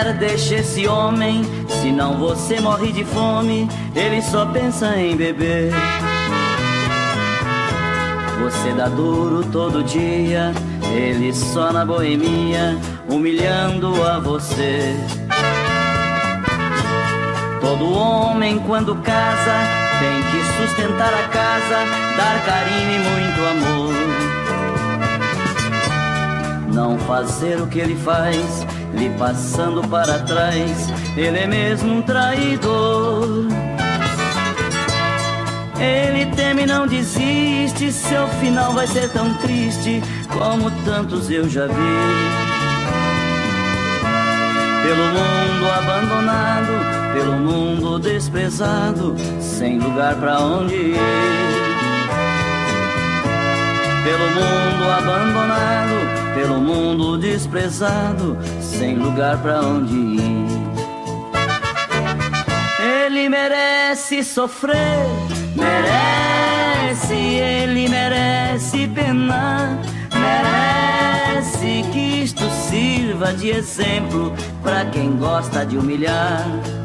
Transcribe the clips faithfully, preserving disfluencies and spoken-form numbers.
mulher, deixe esse homem, senão você morre de fome. Ele só pensa em beber. Você dá duro todo dia, ele só na boemia, humilhando a você. Todo homem quando casa tem que sustentar a casa, dar carinho e muito amor. Não fazer o que ele faz, lhe passando para trás, ele é mesmo um traidor. Ele teme, não desiste, seu final vai ser tão triste como tantos eu já vi. Pelo mundo abandonado, pelo mundo desprezado, sem lugar pra onde ir. Pelo mundo abandonado, pelo mundo desprezado, sem lugar pra onde ir. Ele merece sofrer, merece, ele merece penar, merece que isto sirva de exemplo pra quem gosta de humilhar.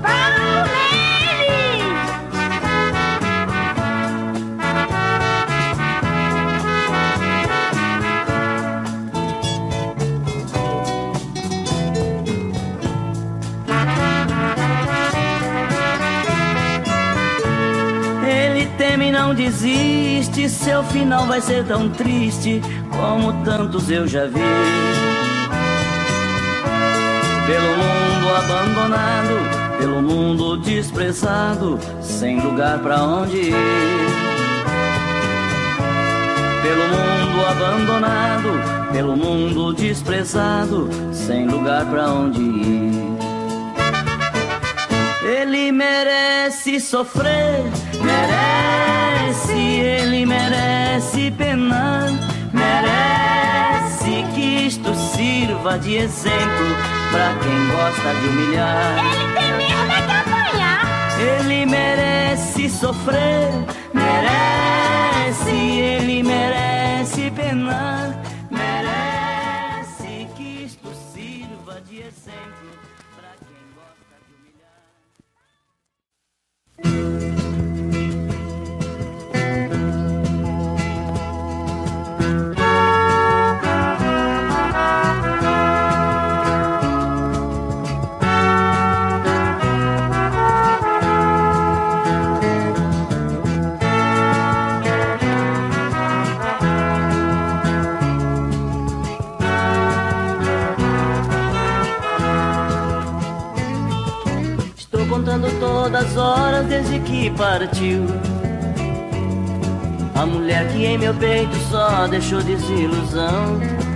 Não desiste, seu final vai ser tão triste como tantos eu já vi. Pelo mundo abandonado, pelo mundo desprezado, sem lugar pra onde ir. Pelo mundo abandonado, pelo mundo desprezado, sem lugar pra onde ir. Ele merece sofrer, merece, ele merece penar, merece que isto sirva de exemplo pra quem gosta de humilhar. Ele tem mesmo é que apanhar. Ele merece sofrer, merece, ele merece penar, merece que isto sirva de exemplo pra quem gosta de humilhar. Contando todas as horas desde que partiu, a mulher que em meu peito só deixou desilusão.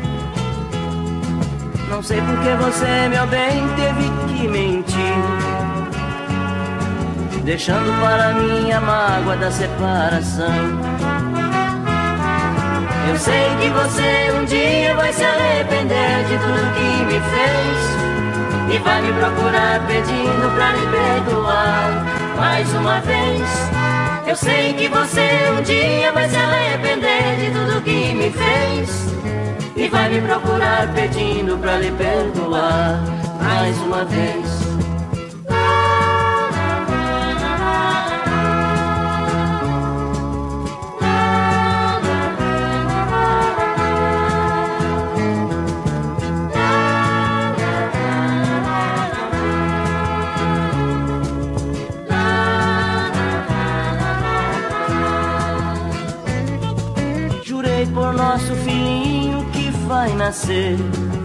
Não sei por que você, meu bem, teve que mentir, deixando para mim a mágoa da separação. Eu sei que você um dia vai se arrepender de tudo que me fez e vai me procurar pedindo pra me perdoar mais uma vez. Eu sei que você um dia vai se arrepender de tudo que me fez e vai me procurar pedindo pra lhe perdoar mais uma vez. Por nosso filhinho que vai nascer,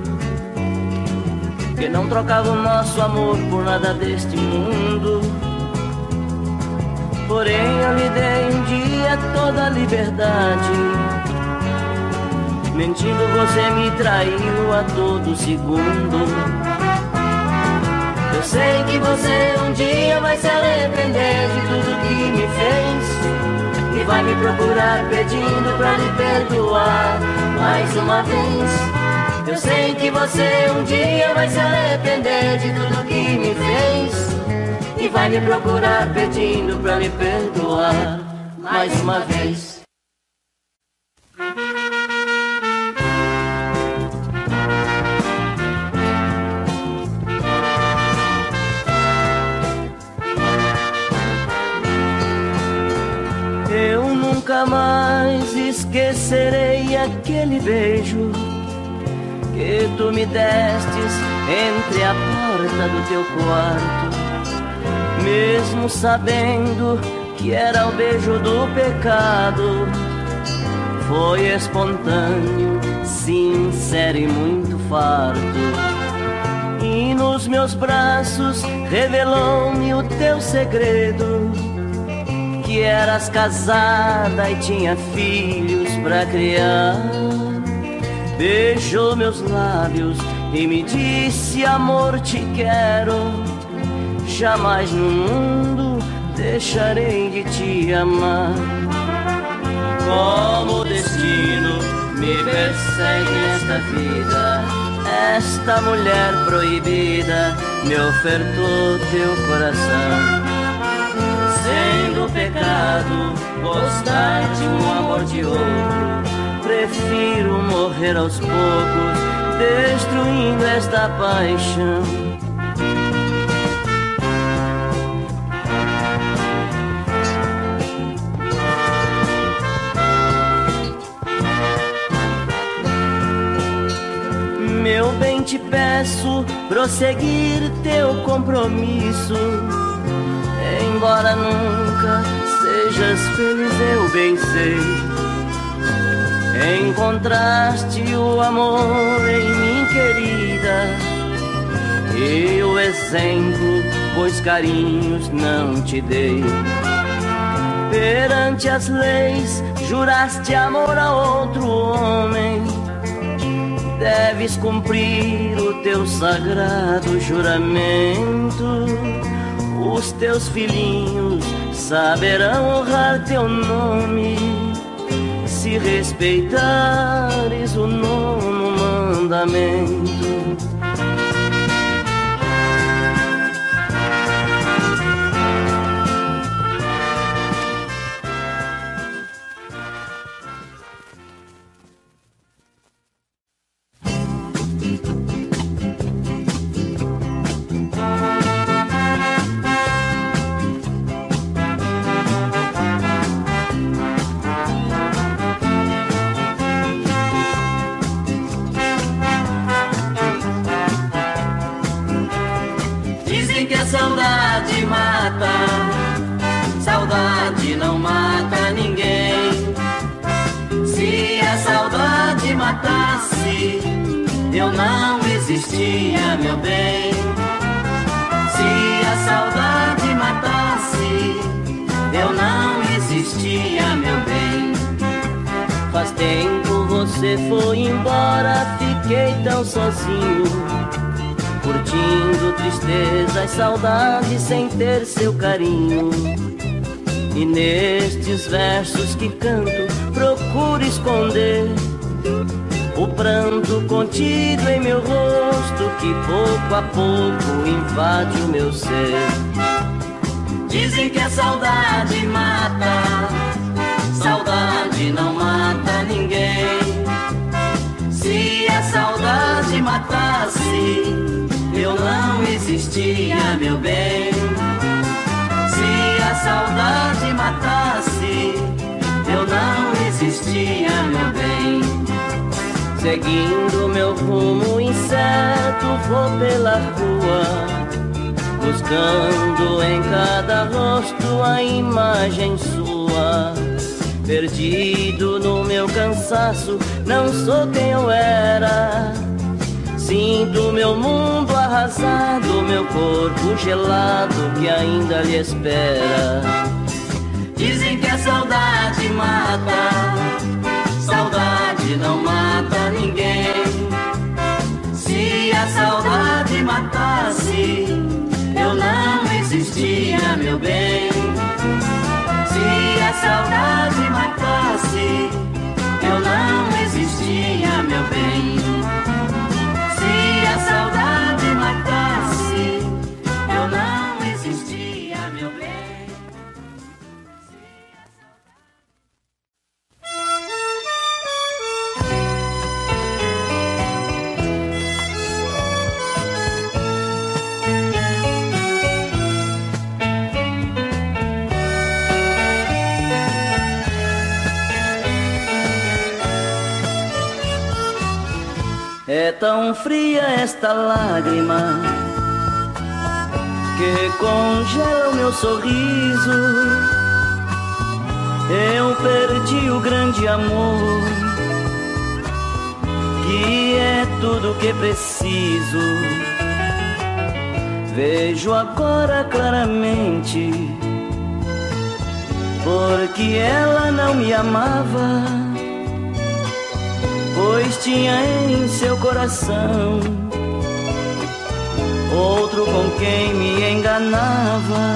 que não trocava o nosso amor por nada deste mundo. Porém eu lhe dei um dia toda a liberdade, mentindo você me traiu a todo segundo. Eu sei que você um dia vai se arrepender de tudo que me fez e vai me procurar pedindo pra lhe perdoar mais uma vez. Eu sei que você um dia vai se arrepender de tudo que me fez e vai me procurar pedindo pra lhe perdoar mais uma vez. esquecerei aquele beijo que tu me destes entre a porta do teu quarto, mesmo sabendo que era o beijo do pecado. Foi espontâneo, sincero e muito farto, e nos meus braços revelou-me o teu segredo, que eras casada e tinha filhos pra criar. Beijou meus lábios e me disse: amor, te quero, jamais no mundo deixarei de te amar. Como o destino me persegue nesta vida, esta mulher proibida me ofertou teu coração. Sendo pecado gostar de um amor de outro, prefiro morrer aos poucos, destruindo esta paixão. Meu bem, te peço prosseguir teu compromisso. Embora nunca sejas feliz, eu bem sei, encontraste o amor em mim, querida, e o exemplo, pois carinhos não te dei. Perante as leis juraste amor a outro homem, deves cumprir o teu sagrado juramento. Os teus filhinhos saberão honrar teu nome, se respeitares o nono mandamento. Saudade mata, saudade não mata ninguém. Se a saudade matasse, eu não existia, meu bem. Se a saudade matasse, eu não existia, meu bem. Faz tempo você foi embora, fiquei tão sozinho, curtindo tristeza e saudade sem ter seu carinho. E nestes versos que canto procuro esconder o pranto contido em meu rosto, que pouco a pouco invade o meu ser. Dizem que a saudade mata, saudade não mata ninguém. Se a saudade matasse, eu não existia, meu bem. Se a saudade matasse, eu não existia, meu bem. Seguindo meu rumo incerto, vou pela rua, buscando em cada rosto a imagem sua. Perdido no meu cansaço, não sou quem eu era. Sinto meu mundo arrasado, meu corpo gelado que ainda lhe espera. Dizem que a saudade mata, saudade não mata ninguém. Se a saudade matasse, eu não existia, meu bem. Se a saudade matasse, eu não existia, meu bem. Se a saudade matasse, eu não existia, meu bem. É tão fria esta lágrima que congela o meu sorriso. Eu perdi o grande amor, que é tudo que preciso. Vejo agora claramente porque ela não me amava, pois tinha em seu coração outro com quem me enganava.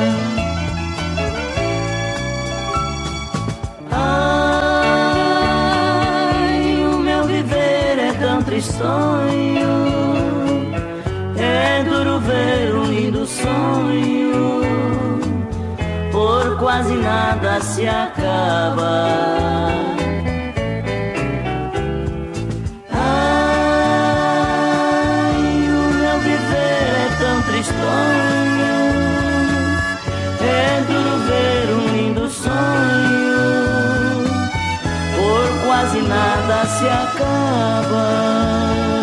Ai, o meu viver é tão tristonho, é duro ver um lindo sonho, por quase nada se acaba. Ai, o meu viver é tão tristonho, é duro ver um lindo sonho, por quase nada se acaba.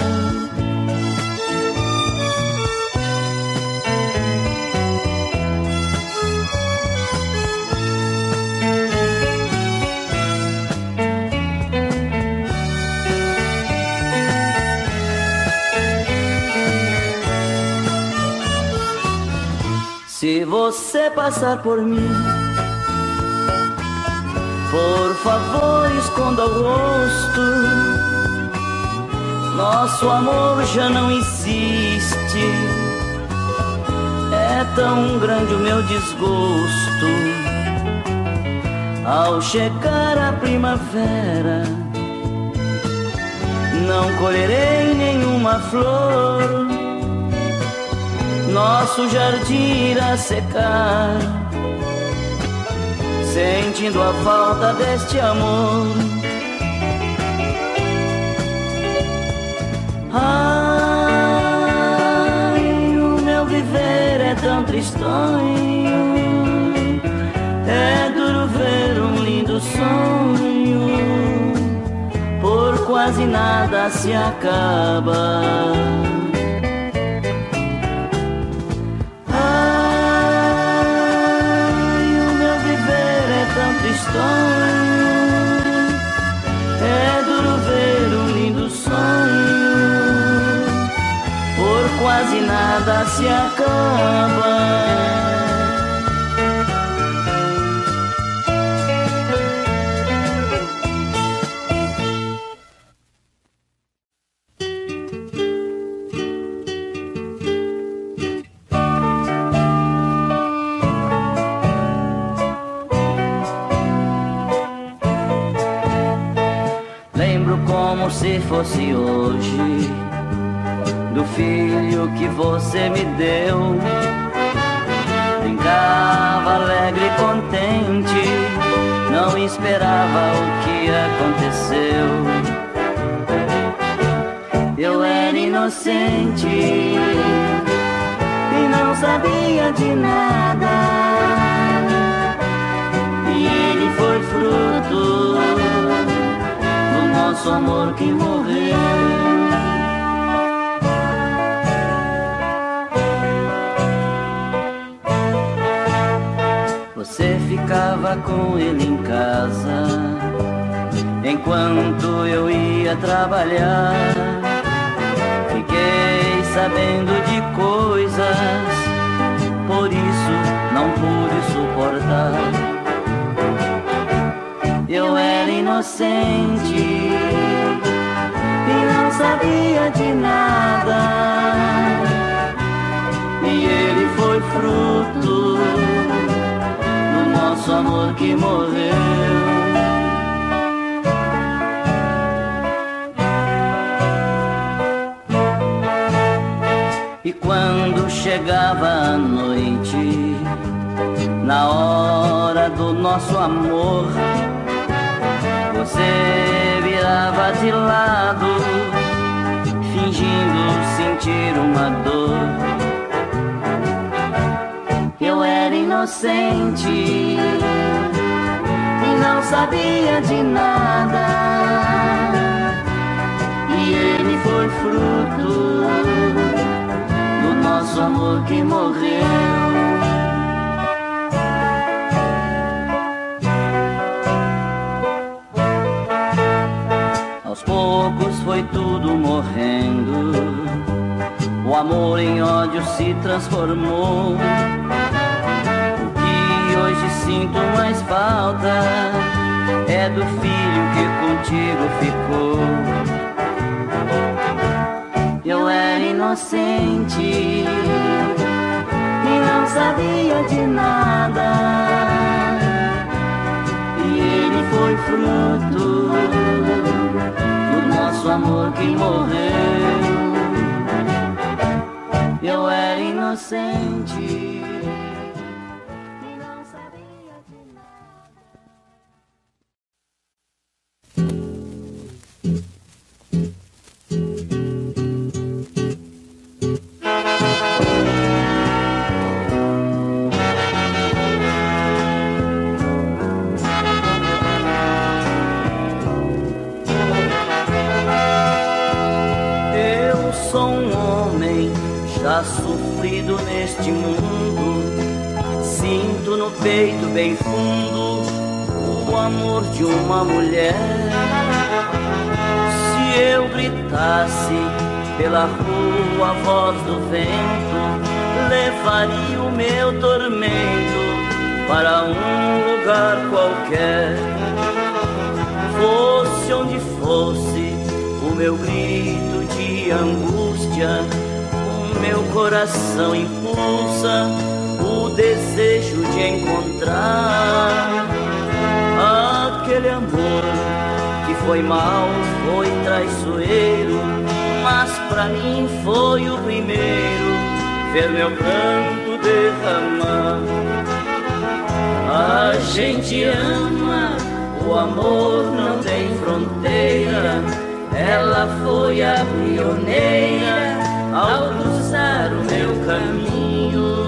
Se você passar por mim, por favor esconda o rosto. Nosso amor já não existe, é tão grande o meu desgosto. Ao chegar a primavera, não colherei nenhuma flor, nosso jardim irá secar, sentindo a falta deste amor. Ai, o meu viver é tão tristonho, é duro ver um lindo sonho, por quase nada se acaba. É duro ver um lindo sonho, por quase nada se acaba. Se fosse hoje, do filho que você me deu, brincava alegre e contente, não esperava o que aconteceu. Eu era inocente e não sabia de nada, e ele foi fruto nosso amor que morreu. Você ficava com ele em casa enquanto eu ia trabalhar. Fiquei sabendo de coisas, por isso não pude suportar. Eu era inocente e não sabia de nada, e ele foi fruto do nosso amor que morreu. E quando chegava a noite, na hora do nosso amor, você virava de lado, fingindo sentir uma dor. Eu era inocente e não sabia de nada, e E ele foi fruto do nosso amor que morreu. Aos poucos foi tudo morrendo, o amor em ódio se transformou. O que hoje sinto mais falta é do filho que contigo ficou. Eu era inocente e não sabia de nada, e ele foi fruto do nosso amor que morreu. Eu era inocente. Sofrido neste mundo, sinto no peito bem fundo o amor de uma mulher. Se eu gritasse pela rua a voz do vento, levaria o meu tormento para um lugar qualquer. Fosse onde fosse o meu grito de angústia, meu coração impulsa o desejo de encontrar aquele amor que foi mau, foi traiçoeiro, mas pra mim foi o primeiro ver meu pranto derramar. A gente ama, o amor não tem fronteira, ela foi a pioneira ao cruzar o meu caminho.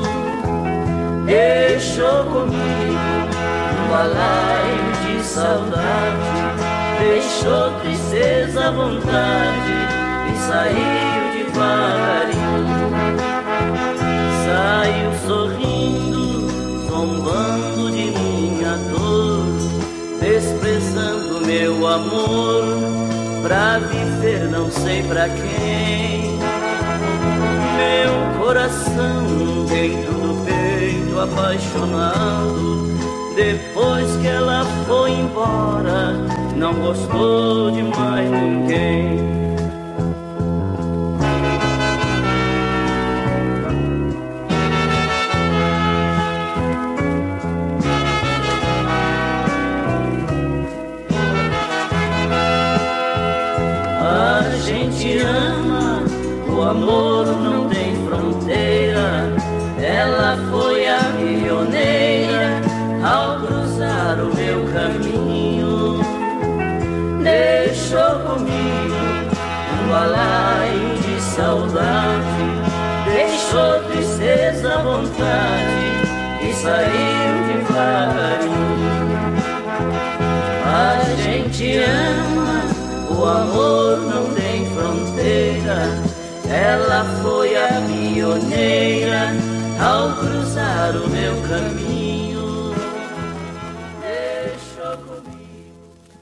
Deixou comigo um balaio de saudade, deixou tristeza à vontade e saiu devagarinho. Saiu sorrindo, zombando de minha dor, desprezando meu amor, pra viver não sei pra quem. Meu coração dentro do peito apaixonado, depois que ela foi embora, não gostou de mais ninguém. A gente ama, o amor não tem fronteira, ela foi a pioneira ao cruzar o meu caminho. Deixou comigo um balaio de saudade, deixou tristeza à vontade e saiu devagarinho. A gente ama, o amor não tem fronteira, ela foi a pioneira ao cruzar o meu caminho. Deixou comigo.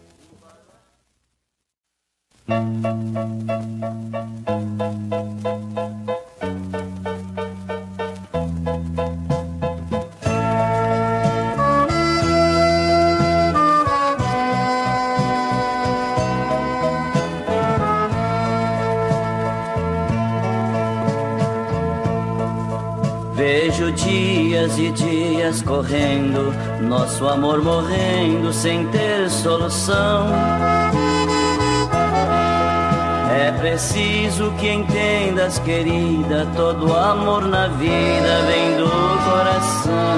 Vejo dias e dias correndo, nosso amor morrendo sem ter solução. É preciso que entendas, querida, todo amor na vida vem do coração.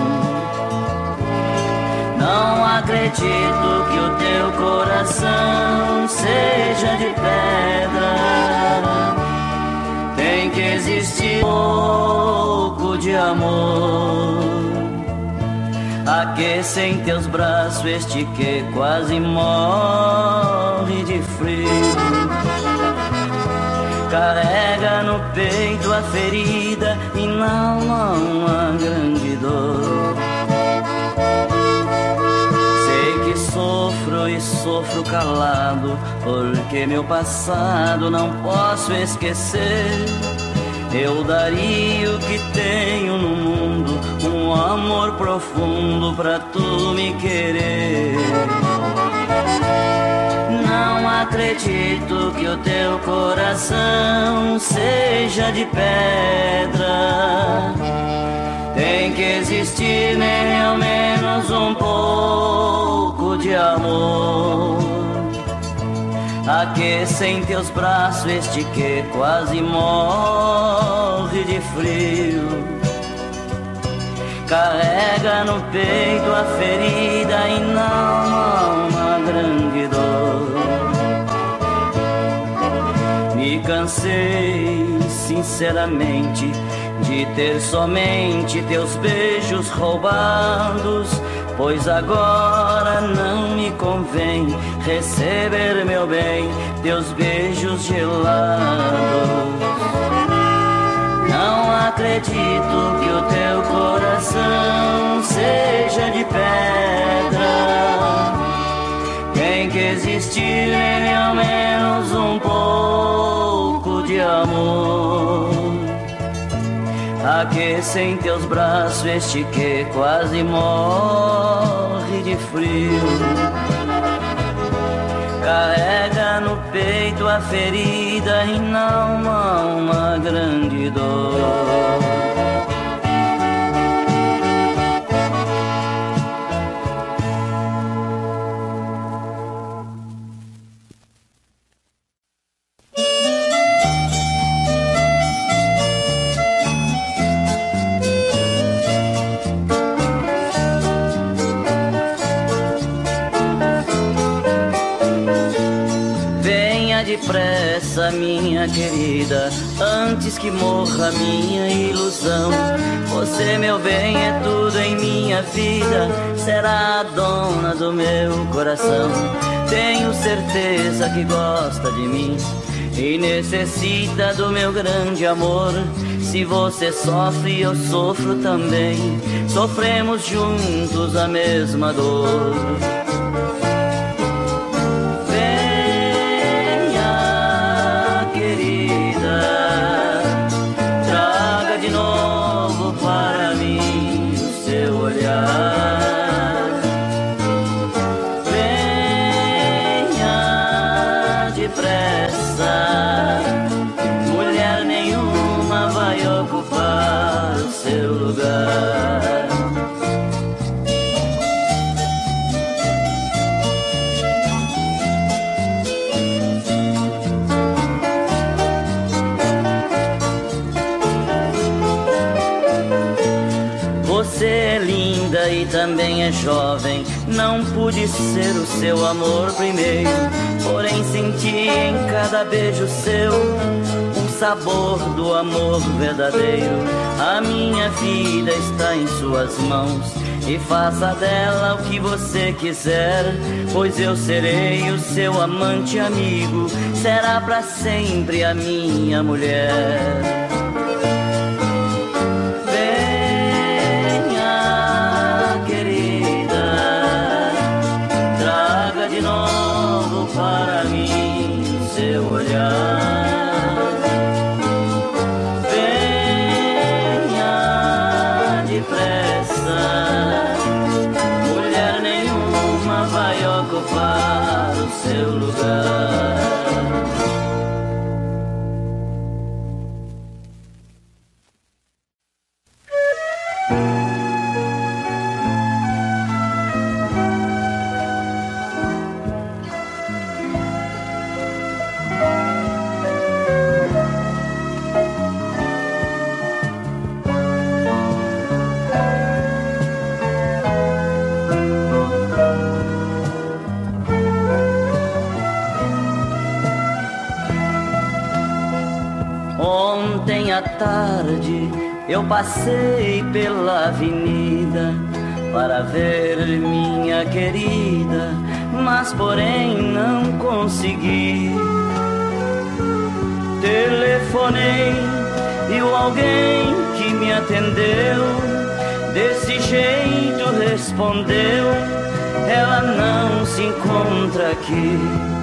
Não acredito que o teu coração seja de pedra. Tem que existir pouco de amor. Aqueça em teus braços este que quase morre de frio. Carrega no peito a ferida e na alma uma grande dor. Sei que sofro e sofro calado, porque meu passado não posso esquecer. Eu daria o que tenho no mundo, um amor profundo pra tu me querer. Não acredito que o teu coração seja de pedra. Tem que existir nele ao menos um pouco de amor. Aqueça em teus braços este que quase morre de frio. Carrega no peito a ferida e na alma uma grande dor. Me cansei sinceramente de ter somente teus beijos roubados, pois agora não me convém receber, meu bem, teus beijos gelados. Não acredito que o teu coração seja de pedra. Tem que existir nele ao menos um pouco de amor. Aqueça em teus braços este que quase morre de frio. Carrega no peito a ferida e na alma uma grande dor. Depressa, minha querida, antes que morra minha ilusão. Você, meu bem, é tudo em minha vida, será a dona do meu coração. Tenho certeza que gosta de mim e necessita do meu grande amor. Se você sofre, eu sofro também, sofremos juntos a mesma dor. Venha depressa, mulher nenhuma vai ocupar o seu lugar. Você é linda e também é jovem, não pude ser o seu amor primeiro, porém senti em cada beijo seu um sabor do amor verdadeiro. A minha vida está em suas mãos e faça dela o que você quiser, pois eu serei o seu amante amigo, será pra sempre a minha mulher. Para mim, seu olhar. Venha depressa, mulher nenhuma vai ocupar o seu lugar. Ontem à tarde eu passei pela avenida para ver minha querida, mas porém não consegui. Tele telefonei e o alguém que me atendeu desse jeito respondeu: ela não se encontra aqui.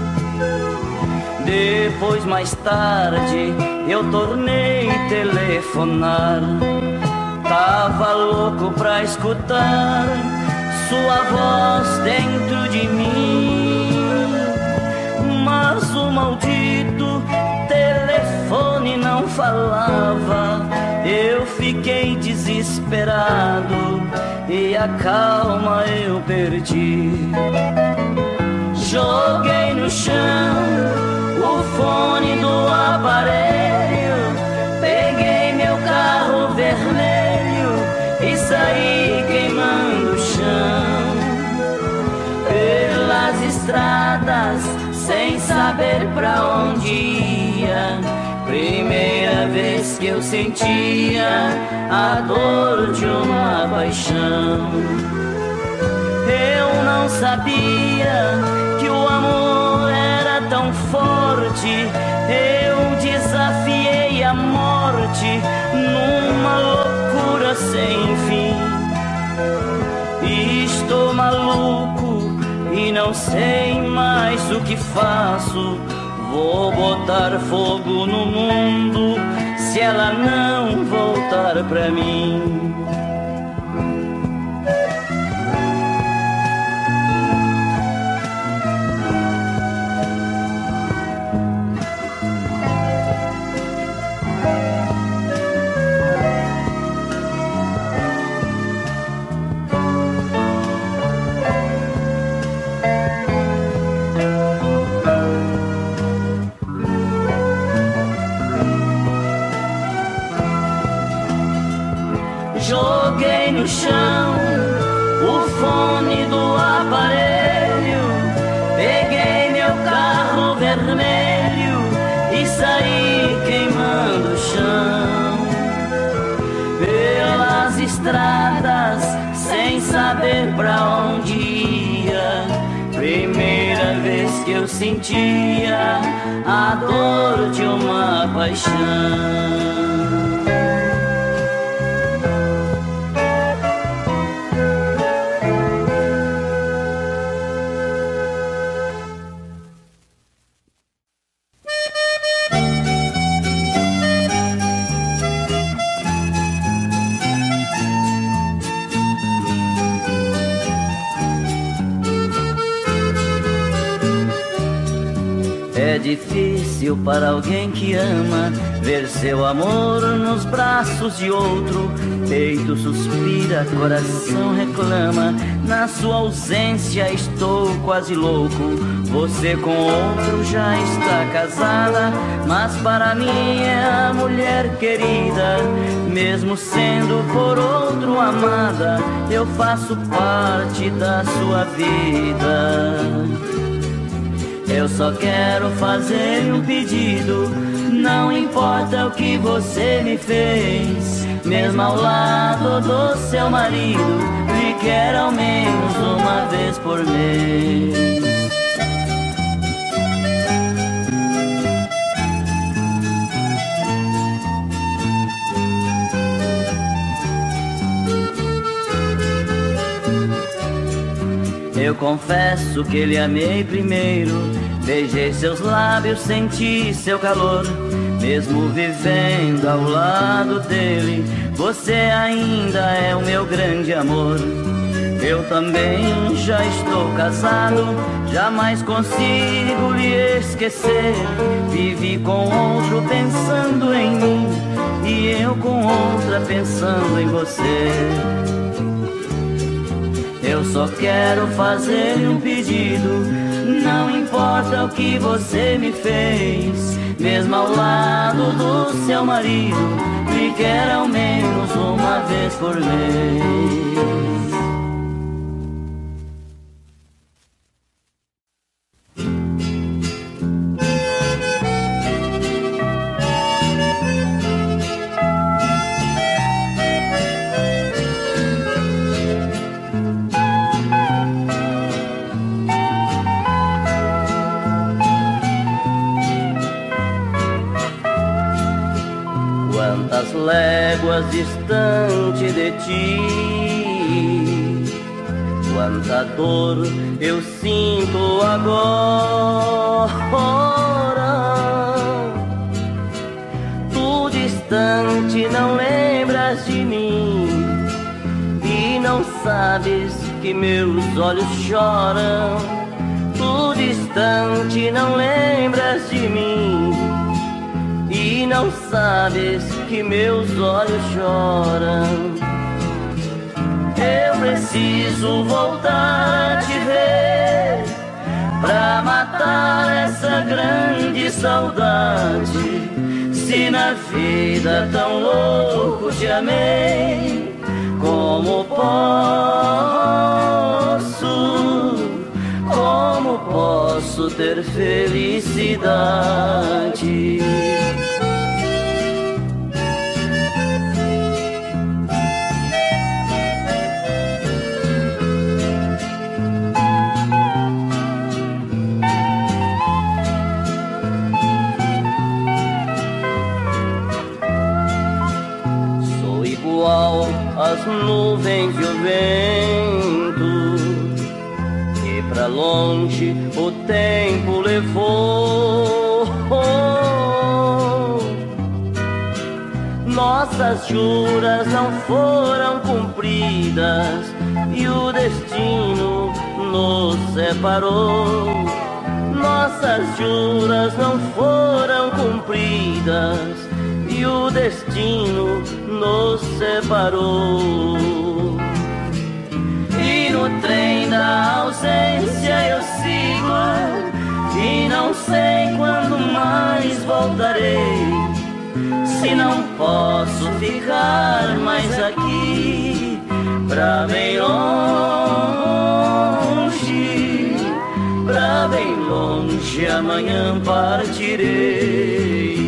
Depois, mais tarde, eu tornei telefonar. Tava louco pra escutar sua voz dentro de mim, mas o maldito telefone não falava. Eu fiquei desesperado e a calma eu perdi. Joguei no chão o fone do aparelho, peguei meu carro vermelho e saí queimando o chão pelas estradas sem saber pra onde ia. Primeira vez que eu sentia a dor de uma paixão. Eu não sabia que o amor era tão forte. Eu desafiei a morte numa loucura sem fim. Estou maluco e não sei mais o que faço. Vou botar fogo no mundo se ela não voltar pra mim. Joguei no chão o fone do aparelho, peguei meu carro vermelho e saí queimando o chão pelas estradas sem saber pra onde ia. Primeira vez que eu sentia a dor de uma paixão. É difícil para alguém que ama ver seu amor nos braços de outro. Peito suspira, coração reclama. Na sua ausência estou quase louco. Você com outro já está casada, mas para mim é a mulher querida. Mesmo sendo por outro amada, eu faço parte da sua vida. Eu só quero fazer um pedido, não importa o que você me fez. Mesmo ao lado do seu marido, lhe quero ao menos uma vez por mês. Eu confesso que lhe amei primeiro, beijei seus lábios, senti seu calor. Mesmo vivendo ao lado dele, você ainda é o meu grande amor. Eu também já estou casado, jamais consigo lhe esquecer. Vivi com outro pensando em mim, e eu com outra pensando em você. Eu só quero fazer um pedido, não importa o que você me fez. Mesmo ao lado do seu marido, lhe quero ao menos uma vez por mês. Quantas léguas distante de ti, quanta dor eu sinto agora. Tu distante não lembras de mim e não sabes que meus olhos choram. Tu distante não lembras de mim e não sabes que meus olhos choram. Eu preciso voltar a te ver pra matar essa grande saudade. Se na vida tão louco te amei, como posso, como posso ter felicidade? As nuvens e o vento, que pra longe o tempo levou. Nossas juras não foram cumpridas e o destino nos separou. Nossas juras não foram cumpridas e o destino nos separou. E no trem da ausência eu sigo e não sei quando mais voltarei. Se não posso ficar mais aqui, pra bem longe, pra bem longe amanhã partirei.